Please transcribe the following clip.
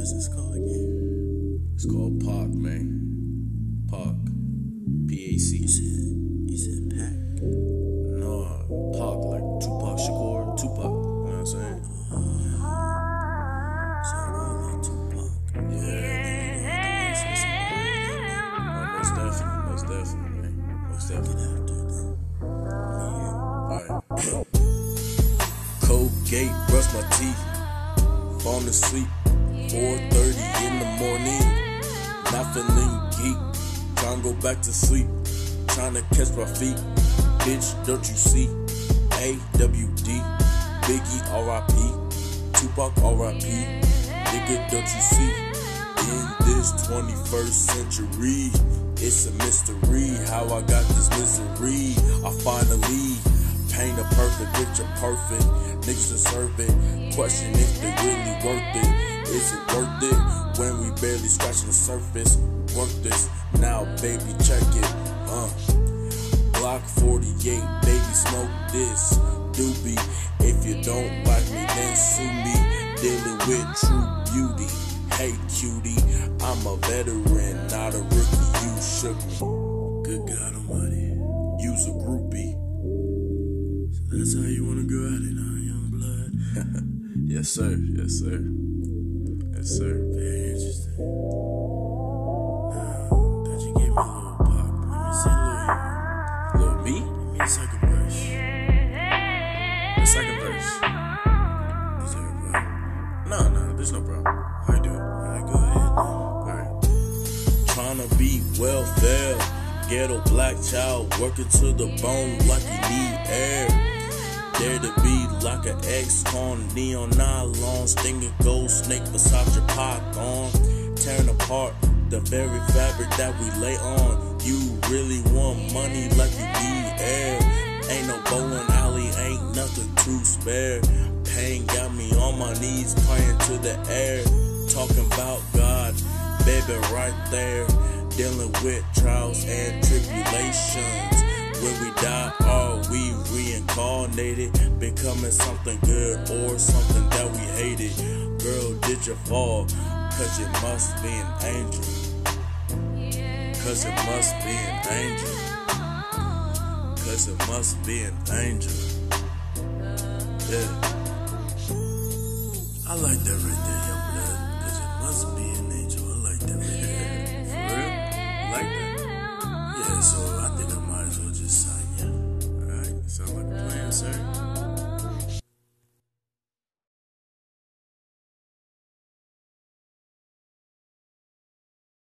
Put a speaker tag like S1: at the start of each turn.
S1: What's this called again?
S2: It's called Pac, man. Pac. P-A-C.
S1: You said Pac?
S2: No, Pac, like Tupac Shakur. Tupac, you know what I'm saying?
S1: So I go like Tupac.
S2: Yeah. Most definitely, man. Most definitely. Alright. Colgate, brush my teeth. Falling asleep. 4:30 in the morning. Not feeling geek. Trying to go back to sleep. Trying to catch my feet. Bitch, don't you see? A-W-D. Biggie, R.I.P. Tupac, R.I.P. Nigga, don't you see? In this 21st century, it's a mystery how I got this misery. I finally paint a perfect picture, perfect. Niggas deserve it. Question if they really worth it. Is it worth it when we barely scratching the surface? Work this now, baby, check it. Block 48, baby, smoke this doobie. If you don't like me, then sue me. Dealing with true beauty. Hey, cutie, I'm a veteran, not a rookie. You shook me. Good God Almighty, you's a groupie.
S1: So that's how you wanna go at it, huh, young blood?
S2: Yes, sir. Yes, sir. Yes, sir.
S1: Very interesting. Now that you gave me a little pop, let me see a little here.
S2: Little me?
S1: Give me a second verse.
S2: The second verse.
S1: Is there a problem?
S2: No, there's no problem. I do it.
S1: Alright, go ahead.
S2: Alright. Tryna be welfare. Ghetto black child working to the bone like you need air. Dare to be like an ex-con, neon nylon, stinging gold snake beside your pot on. Tearing apart the very fabric that we lay on. You really want money like you need air. Ain't no bowling alley, ain't nothing to spare. Pain got me on my knees, praying to the air. Talking about God, baby, right there. Dealing with trials and tribulations. When we die, are we reincarnated? Becoming something good or something that we hated? Girl, did you fall? Cause it must be an angel. Cause it must be an angel. Cause it must be an angel. Yeah.
S1: I like that right there, young blood. Cause it must be an angel. I like that right there.
S2: For real? You like that?
S1: Yeah, so I think I might as well just sign you.
S2: Alright, sound like a plan, sir.